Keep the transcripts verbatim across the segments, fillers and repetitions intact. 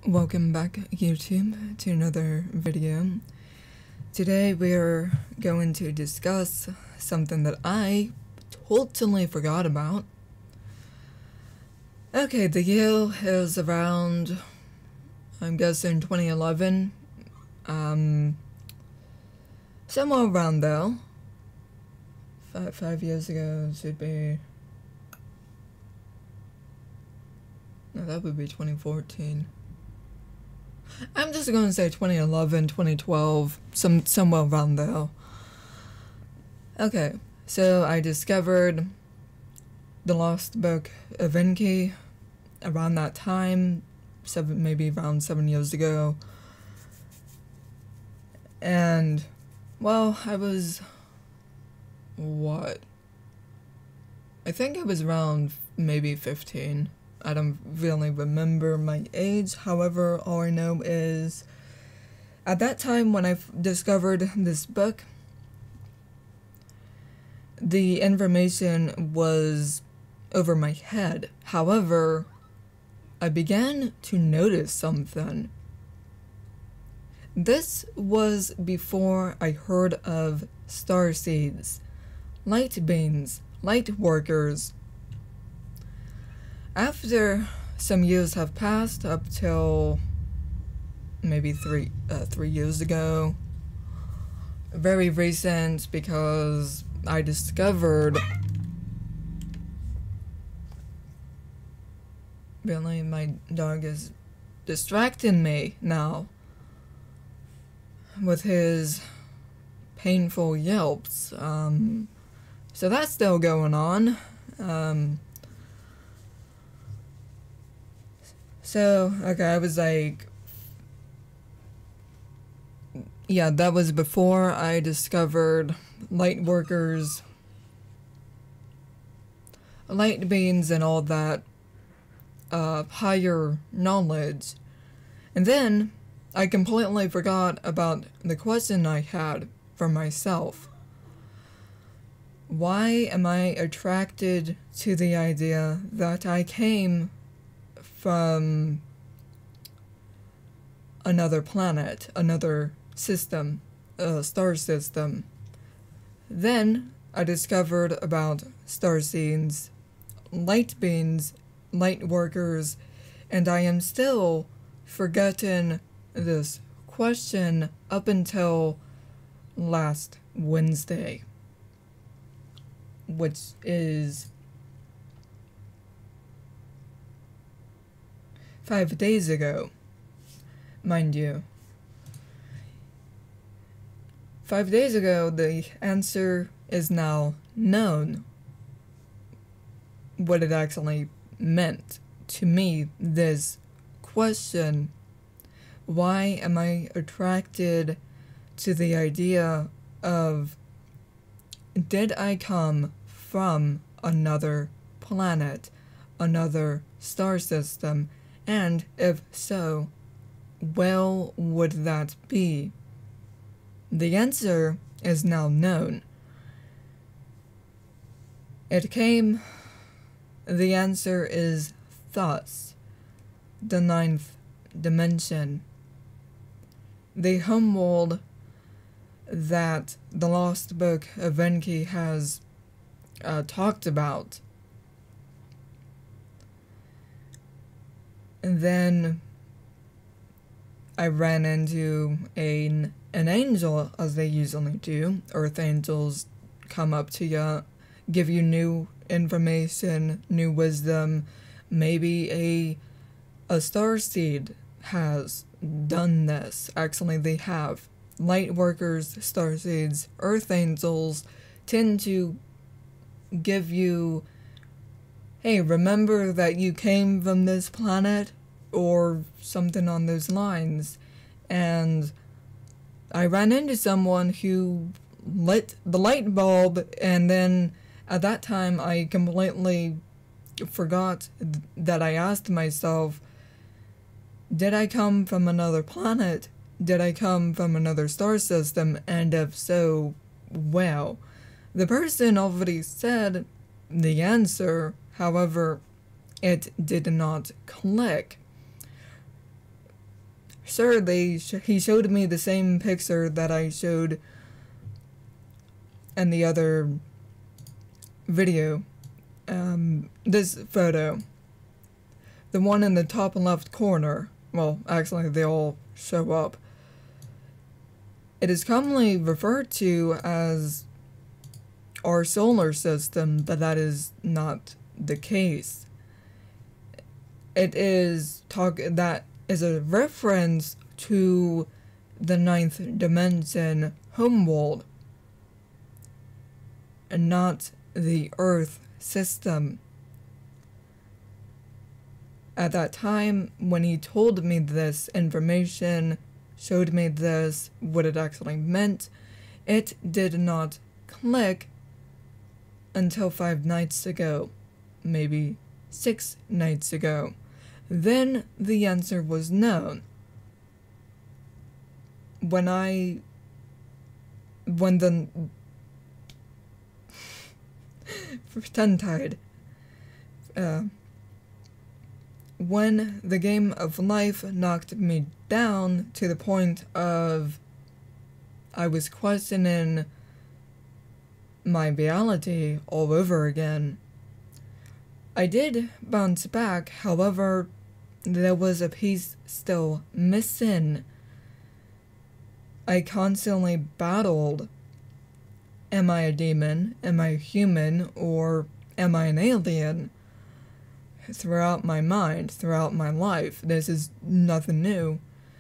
Welcome back, YouTube, to another video. Today we're going to discuss something that I totally forgot about. Okay, the year is around, I'm guessing twenty eleven, um, somewhere around there. Five, five years ago should be, no, that would be twenty fourteen. I'm just going to say twenty eleven, twenty twelve, some somewhere around there. Okay, so I discovered the Lost Book of Enki around that time, seven, maybe around seven years ago. And, well, I was, what? I think I was around maybe fifteen. I don't really remember my age, however, all I know is at that time when I discovered this book, the information was over my head. However, I began to notice something. This was before I heard of starseeds, light beings, light workers. After some years have passed, up till maybe three uh, three years ago, very recent, because I discovered. Really, my dog is distracting me now with his painful yelps. Um, so that's still going on. Um, So, okay, I was like, yeah, that was before I discovered light workers, light beings, and all that uh, higher knowledge. And then I completely forgot about the question I had for myself. Why am I attracted to the idea that I came from another planet, another system, a star system? Then I discovered about starseeds, light beings, light workers, and I am still forgetting this question up until last Wednesday, which is five days ago, mind you. Five days ago, the answer is now known. What it actually meant to me, this question. Why am I attracted to the idea of, did I come from another planet, another star system? And if so, well, would that be? The answer is now known. It came, the answer is thus, the ninth dimension, the homeworld that the Lost Book of Enki has uh, talked about. And then I ran into an, an angel, as they usually do. Earth angels come up to you, give you new information, new wisdom. Maybe a, a starseed has done this. Actually, they have. Light workers, starseeds, earth angels tend to give you, hey, remember that you came from this planet, or something on those lines. And I ran into someone who lit the light bulb, and then at that time I completely forgot th- that I asked myself, did I come from another planet? Did I come from another star system? And if so, well, the person already said the answer. However, it did not click. sure, they sh he showed me the same picture that I showed in the other video. Um, this photo. The one in the top left corner. Well, actually, they all show up. It is commonly referred to as our solar system, but that is not the case. It is talk that is a reference to the ninth dimension homeworld, and not the Earth system. At that time, when he told me this information, showed me this, what it actually meant, it did not click until five nights ago, maybe six nights ago. Then the answer was known. When I, when the, tongue-tied, uh, when the game of life knocked me down to the point of I was questioning my reality all over again. I did bounce back, however, there was a piece still missing. I constantly battled, am I a demon, am I human, or am I an alien? Throughout my mind, throughout my life. This is nothing new.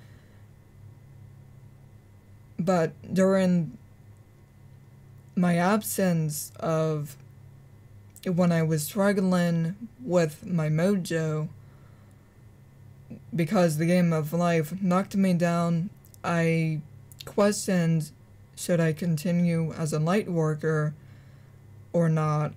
But during my absence of when I was struggling with my mojo, because the game of life knocked me down, I questioned, should I continue as a lightworker or not?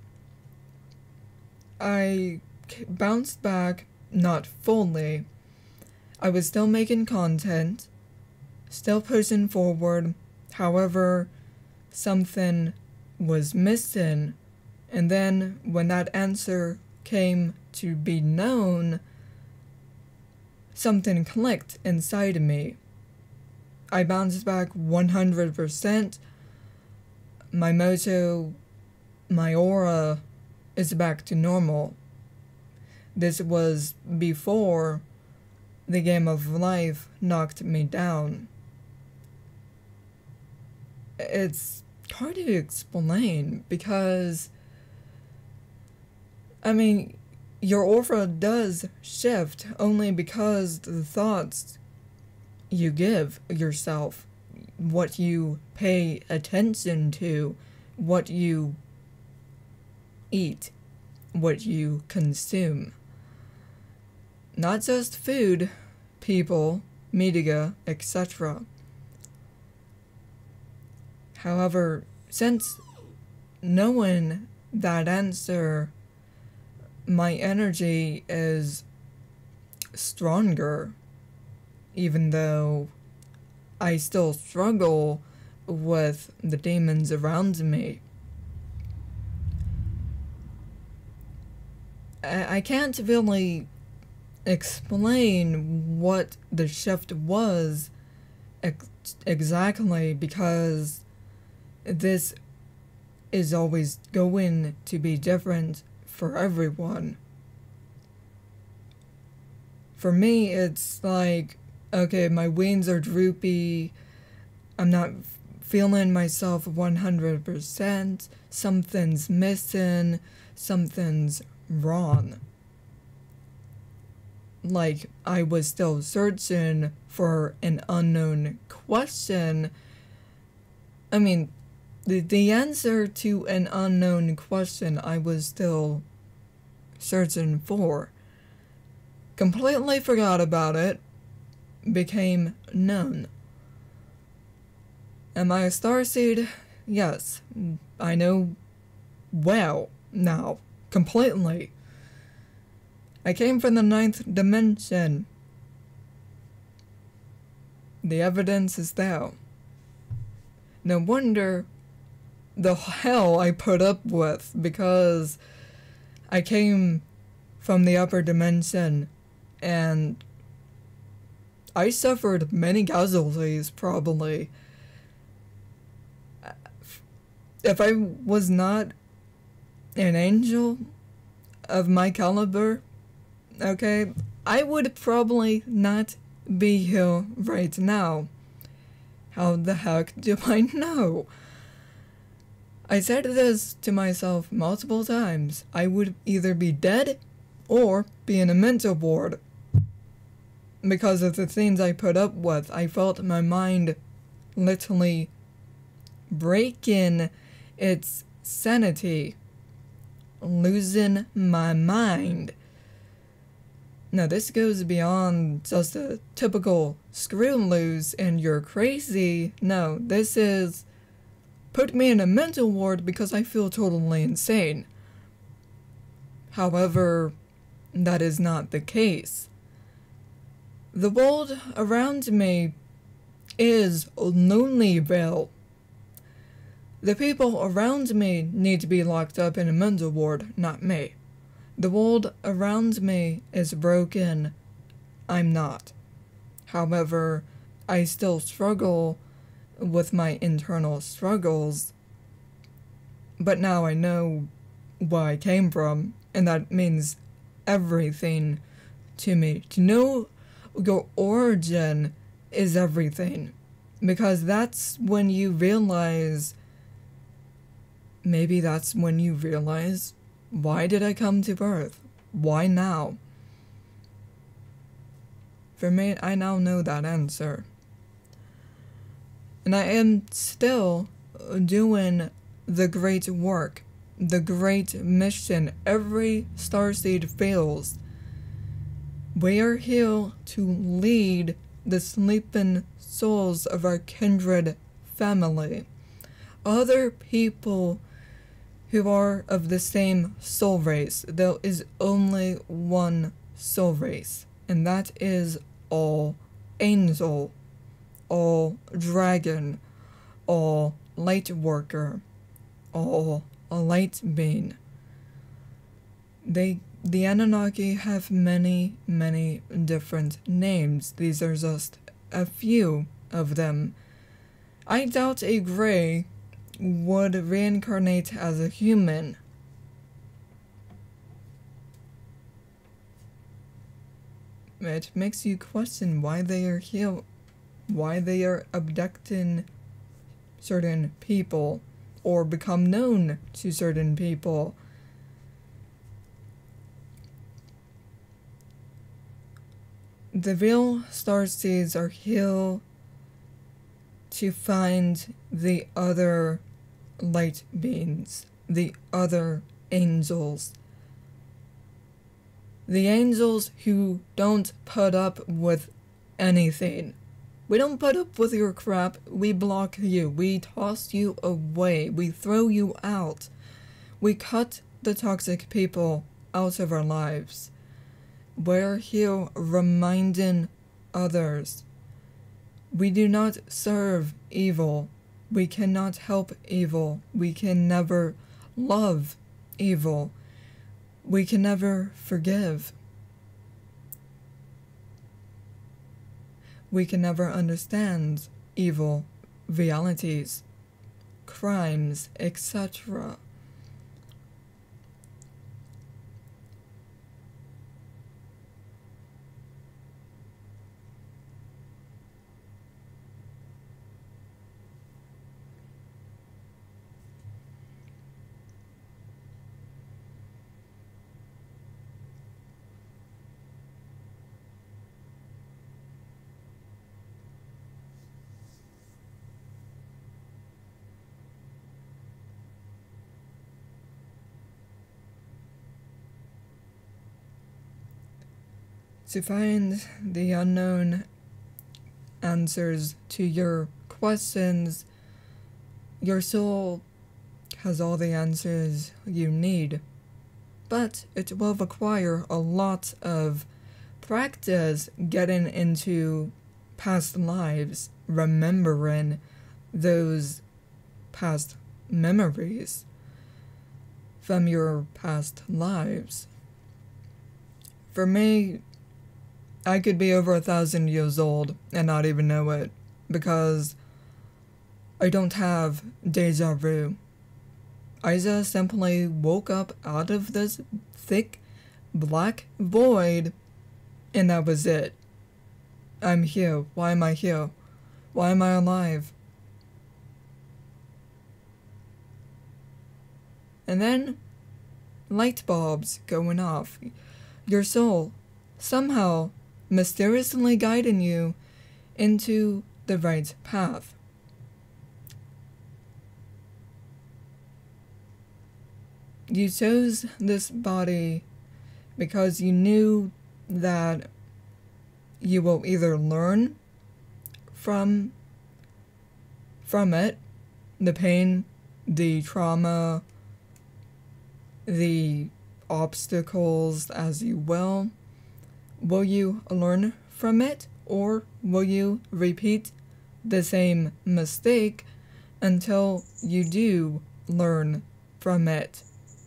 I bounced back, not fully. I was still making content, still pushing forward, however, something was missing, and then when that answer came to be known, something clicked inside of me. I bounced back one hundred percent. My mojo, my aura is back to normal. This was before the game of life knocked me down. It's hard to explain because, I mean, your aura does shift only because the thoughts you give yourself, what you pay attention to, what you eat, what you consume. Not just food, people, media, et cetera. However, since knowing that answer, my energy is stronger, even though I still struggle with the demons around me. I, I can't really explain what the shift was ex exactly because this is always going to be different for everyone. For me, it's like, okay, my wings are droopy, I'm not feeling myself one hundred percent, something's missing, something's wrong. Like, I was still searching for an unknown question. I mean, the, the answer to an unknown question I was still searching for. Completely forgot about it, became known. Am I a starseed? Yes, I know well now, completely. I came from the ninth dimension. The evidence is there. No wonder the hell I put up with, because I came from the upper dimension and I suffered many casualties, probably. If I was not an angel of my caliber, okay, I would probably not be here right now. How the heck do I know? I said this to myself multiple times. I would either be dead or be in a mental ward. Because of the things I put up with, I felt my mind literally breaking its sanity, losing my mind. Now this goes beyond just a typical screw loose and you're crazy. No, this is put me in a mental ward because I feel totally insane. However, that is not the case. The world around me is Lonelyville. The people around me need to be locked up in a mental ward, not me. The world around me is broken. I'm not. However, I still struggle with my internal struggles. But now I know where I came from, and that means everything to me. To know your origin is everything. Because that's when you realize, maybe that's when you realize, why did I come to Earth? Why now? For me, I now know that answer. And I am still doing the great work, the great mission. Every starseed fails. We are here to lead the sleeping souls of our kindred family. Other people who are of the same soul race. There is only one soul race, and that is all angel, all dragon, all lightworker, all light being. They, the Anunnaki have many, many different names. These are just a few of them. I doubt a Grey would reincarnate as a human. It makes you question why they are here, why they are abducting certain people, or become known to certain people. The real starseeds are here to find the other light beings, the other angels. The angels who don't put up with anything. We don't put up with your crap, we block you, we toss you away, we throw you out. We cut the toxic people out of our lives. We're here reminding others. We do not serve evil. We cannot help evil. We can never love evil. We can never forgive. We can never understand evil realities, crimes, et cetera. To find the unknown answers to your questions, your soul has all the answers you need, but it will require a lot of practice getting into past lives, remembering those past memories from your past lives. For me, I could be over a thousand years old and not even know it, because I don't have deja vu. I just simply woke up out of this thick black void, and that was it. I'm here. Why am I here? Why am I alive? And then, light bulbs going off. Your soul somehow mysteriously guiding you into the right path. You chose this body because you knew that you will either learn from from it, the pain, the trauma, the obstacles, as you will. Will you learn from it, or will you repeat the same mistake until you do learn from it?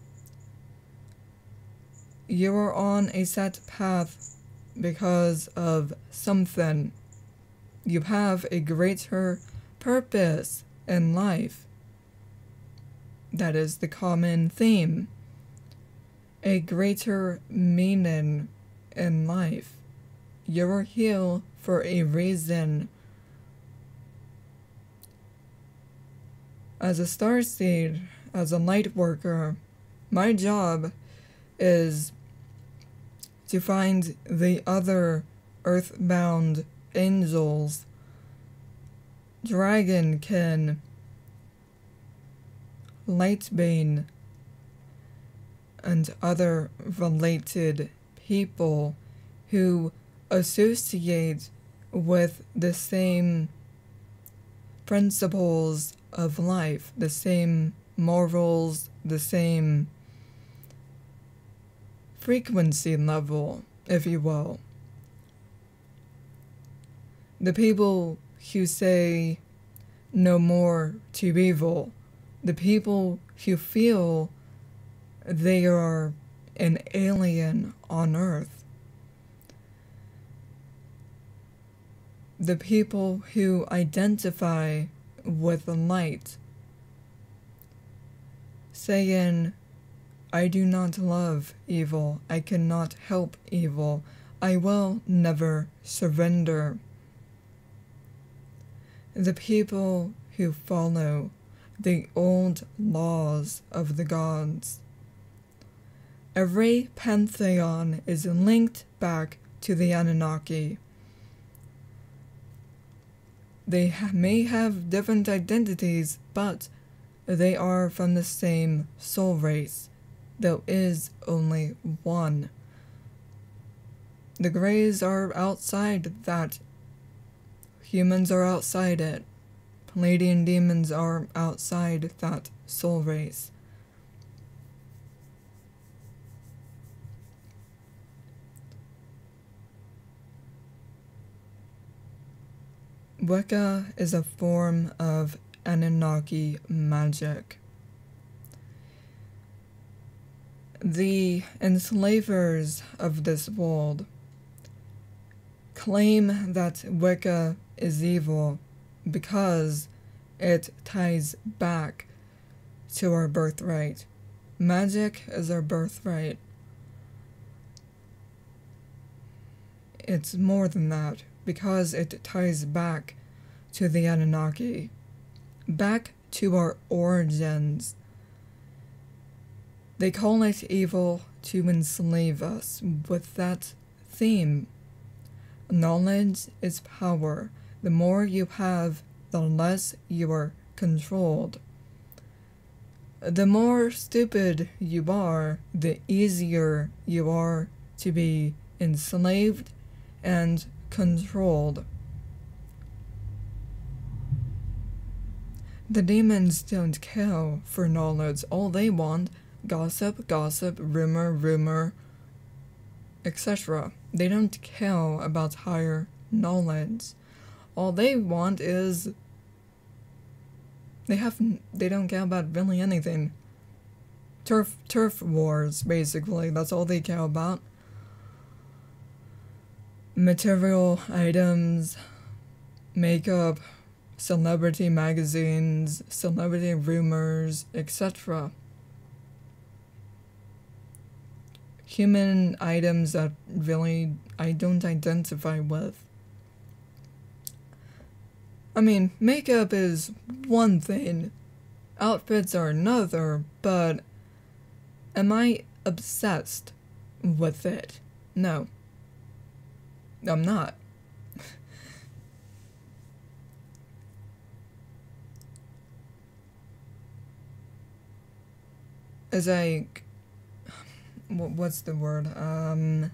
You are on a set path because of something. You have a greater purpose in life. That is the common theme. A greater meaning in life. You're here for a reason. As a starseed, as a lightworker, my job is to find the other earthbound angels, dragonkin, lightbane, and other related people who associate with the same principles of life, the same morals, the same frequency level, if you will. The people who say no more to evil, the people who feel they are an alien on Earth, the people who identify with the light, saying, I do not love evil, I cannot help evil, I will never surrender. The people who follow the old laws of the gods. Every pantheon is linked back to the Anunnaki. They ha- may have different identities, but they are from the same soul race. There is only one. The Greys are outside that. Humans are outside it. Palladian demons are outside that soul race. Wicca is a form of Anunnaki magic. The enslavers of this world claim that Wicca is evil because it ties back to our birthright. Magic is our birthright. It's more than that, because it ties back to the Anunnaki, back to our origins. They call it evil to enslave us with that theme. Knowledge is power. The more you have, the less you are controlled. The more stupid you are, the easier you are to be enslaved and controlled. The demons don't care for knowledge. All they want, gossip, gossip, rumor, rumor, et cetera. They don't care about higher knowledge. All they want is they have they don't care about really anything. Turf turf wars, basically. That's all they care about. material items, makeup, celebrity magazines, celebrity rumors, et cetera. Human items that really I don't identify with. I mean, makeup is one thing, outfits are another, but am I obsessed with it? No. I'm not. It's like, what's the word? Um,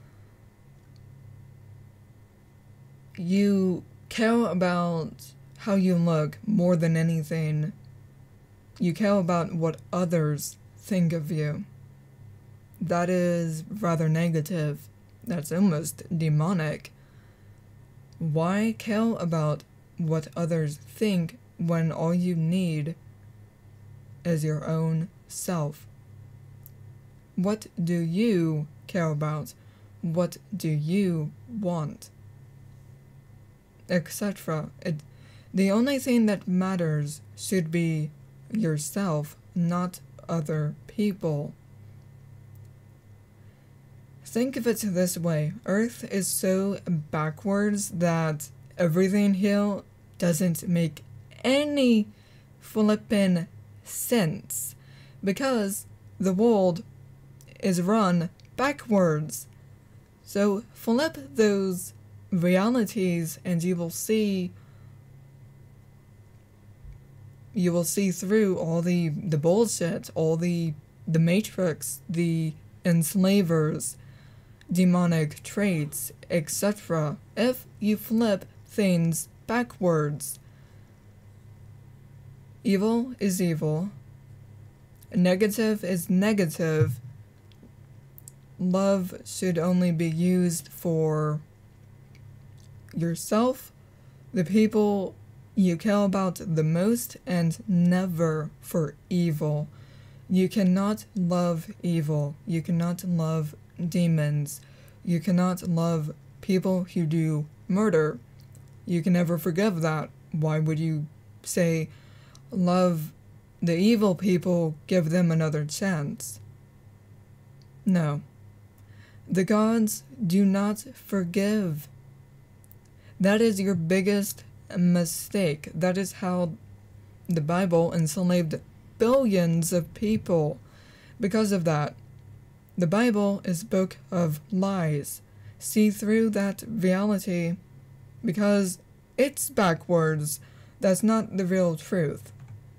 you care about how you look more than anything. You care about what others think of you. That is rather negative. That's almost demonic. Why care about what others think when all you need is your own self? What do you care about? What do you want? Etc. It, the only thing that matters should be yourself, not other people. Think of it this way. Earth is so backwards that everything here doesn't make any flippin' sense because the world is run backwards. So flip those realities and you will see you will see through all the the bullshit, all the the matrix, the enslavers, demonic traits, et cetera. If you flip things backwards, evil is evil, negative is negative, love should only be used for yourself, the people you care about the most, and never for evil. You cannot love evil. You cannot love demons. You cannot love people who do murder. You can never forgive that. Why would you say, love the evil people, give them another chance? No. The gods do not forgive. That is your biggest mistake. That is how the Bible enslaved billions of people. Because of that, the Bible is a book of lies. See through that reality because it's backwards. That's not the real truth.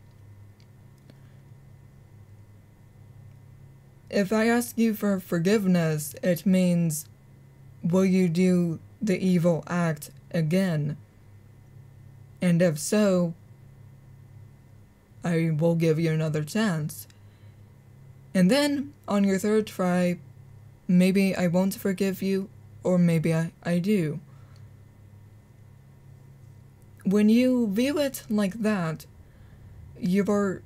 If I ask you for forgiveness, it means, will you do the evil act again? And if so, I will give you another chance. And then, on your third try, maybe I won't forgive you, or maybe I, I do. When you view it like that, you are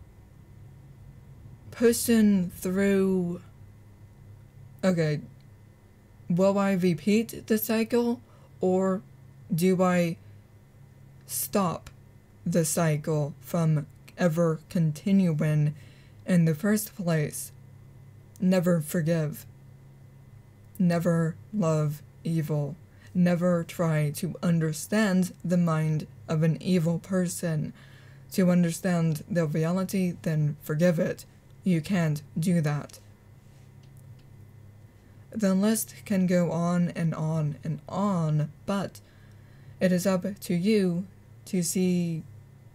pushing through... Okay, will I repeat the cycle, or do I stop the cycle from ever continuing in the first place? Never forgive. Never love evil. Never try to understand the mind of an evil person. To understand the reality, then forgive it. You can't do that. The list can go on and on and on, but it is up to you to see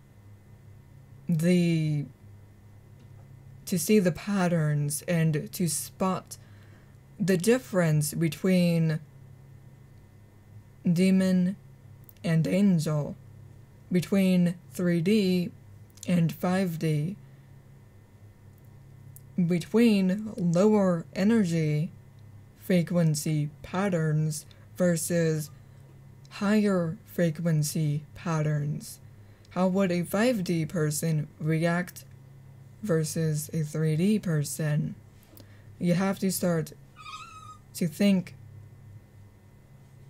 the to see the patterns and to spot the difference between demon and angel, between three D and five D, between lower energy frequency patterns versus higher frequency patterns. How would a five D person react versus a three D person? You have to start to think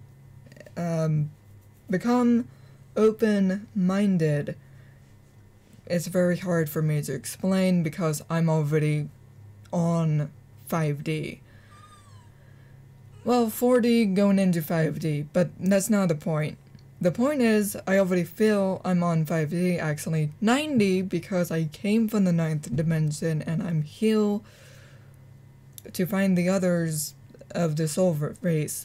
Um, become open-minded. It's very hard for me to explain because I'm already on five D. Well, four D going into five D, but that's not the point. The point is, I already feel I'm on five D, actually nine D, because I came from the ninth dimension and I'm here to find the others of the soul race.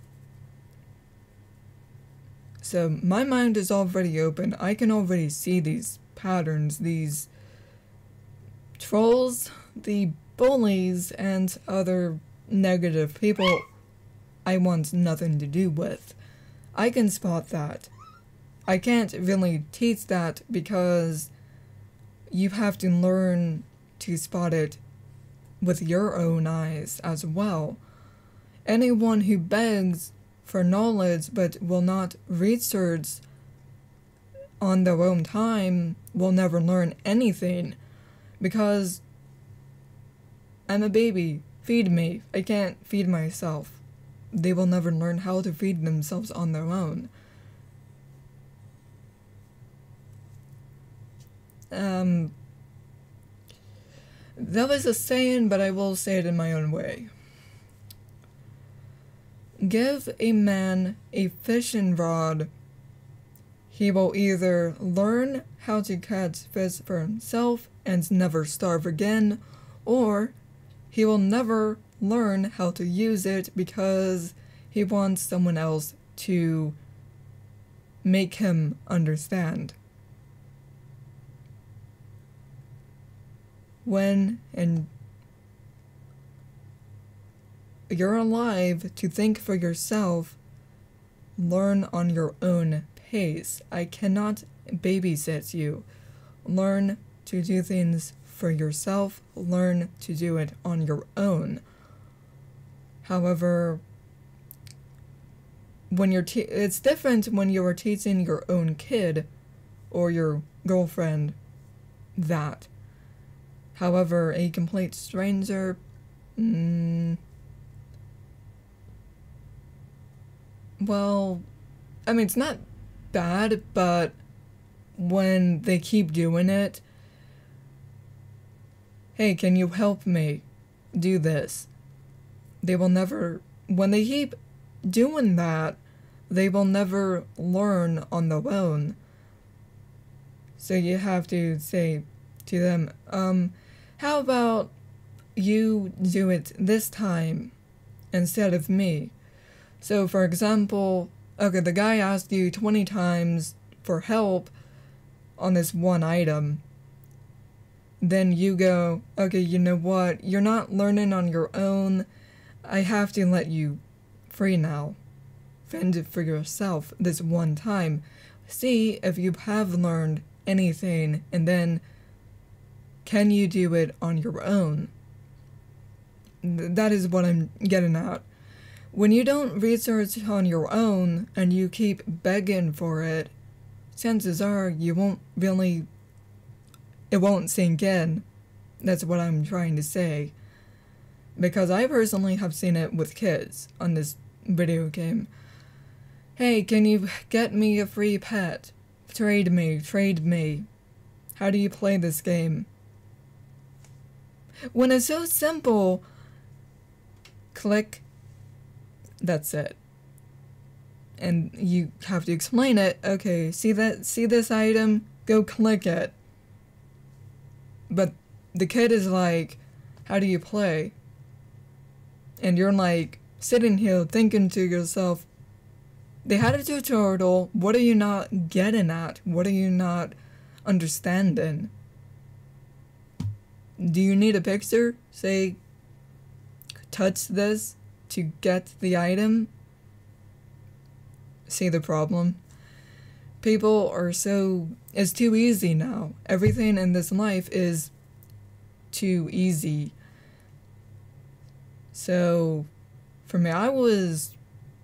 So my mind is already open. I can already see these patterns, these trolls, the bullies, and other negative people I want nothing to do with. I can spot that. I can't really teach that because you have to learn to spot it with your own eyes as well. Anyone who begs for knowledge but will not research on their own time will never learn anything, because I'm a baby. Feed me. I can't feed myself. They will never learn how to feed themselves on their own. Um, that was a saying, but I will say it in my own way. Give a man a fishing rod, he will either learn how to catch fish for himself and never starve again, or he will never learn how to use it because he wants someone else to make him understand. When and you're alive to think for yourself, learn on your own pace. I cannot babysit you. Learn to do things for yourself. Learn to do it on your own. However, when you're te- it's different when you are teaching your own kid or your girlfriend that. However, a complete stranger, mm, well, I mean, it's not bad, but when they keep doing it, hey, can you help me do this? They will never, when they keep doing that, they will never learn on their own. So you have to say to them, um, how about you do it this time instead of me? So for example, okay, the guy asked you twenty times for help on this one item. Then you go, okay, you know what? You're not learning on your own. I have to let you free now. Fend it for yourself this one time. See if you have learned anything, and then can you do it on your own? Th- that is what I'm getting at. When you don't research on your own and you keep begging for it, chances are you won't really, it won't sink in. That's what I'm trying to say. Because I personally have seen it with kids on this video game. Hey, can you get me a free pet? Trade me, trade me. How do you play this game? When it's so simple, click, that's it. And you have to explain it. Okay, see that, see this item? Go click it. But the kid is like, how do you play? And you're like, sitting here thinking to yourself, they had a tutorial, what are you not getting at? What are you not understanding? Do you need a picture? Say, touch this to get the item? See the problem? People are so, it's too easy now. Everything in this life is too easy. So, for me, I was,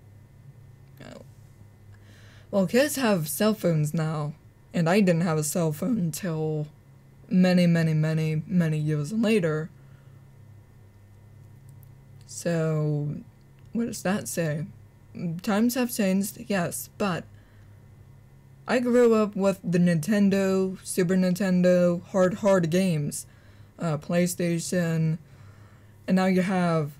well, kids have cell phones now, and I didn't have a cell phone until many, many, many, many years later. So, what does that say? times have changed, yes, but I grew up with the Nintendo, Super Nintendo, hard, hard games, uh, PlayStation, and now you have,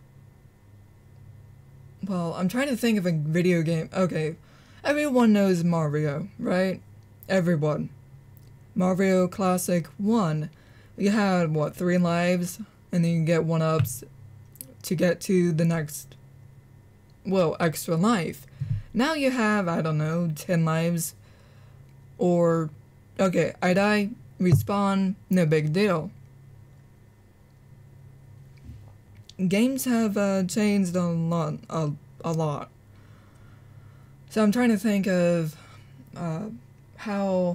well, I'm trying to think of a video game. Okay, everyone knows Mario, right? Everyone. Mario Classic one. You had, what, three lives? And then you get one-ups to get to the next, well, extra life. Now you have, I don't know, ten lives. Or, okay, I die, respawn, no big deal. Games have uh, changed a lot, a, a lot. So I'm trying to think of uh, how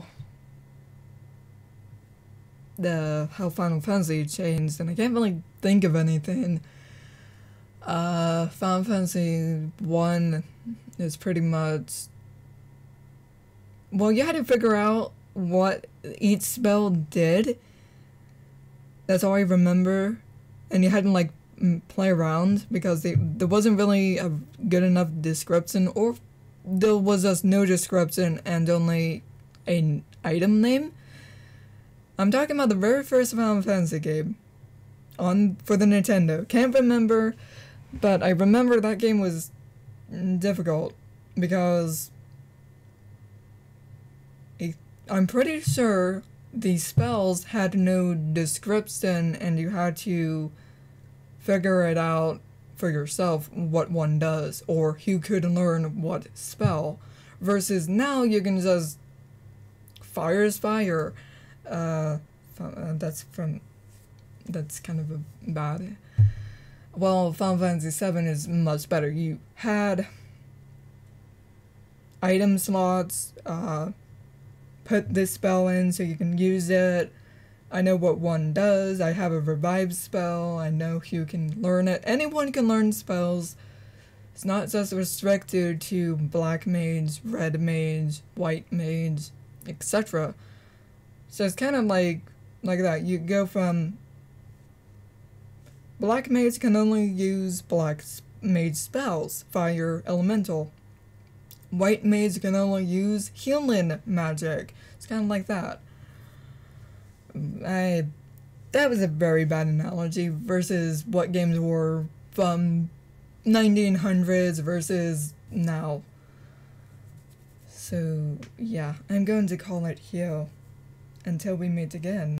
the how Final Fantasy changed, and I can't really think of anything. Uh, Final Fantasy one is pretty much, well, you had to figure out what each spell did. That's all I remember, and you had to like play around because they, there wasn't really a good enough description, or there was just no description and only an item name. I'm talking about the very first Final Fantasy game on for the Nintendo. Can't remember, but I remember that game was difficult because it, I'm pretty sure the spells had no description and you had to figure it out for yourself what one does or who could learn what spell, versus now you can just fire is fire. Uh, uh, that's from, that's kind of a bad, well, Final Fantasy seven is much better. You had item slots, uh, put this spell in so you can use it. I know what one does. I have a revive spell. I know who can learn it. Anyone can learn spells. It's not just restricted to black mage, red mage, white mage, et cetera. So it's kind of like like that. You go from black mage can only use black mage spells, fire elemental. White mage can only use healing magic. It's kind of like that. I that was a very bad analogy versus what games were from nineteen hundreds versus now. So yeah, I'm going to call it here until we meet again.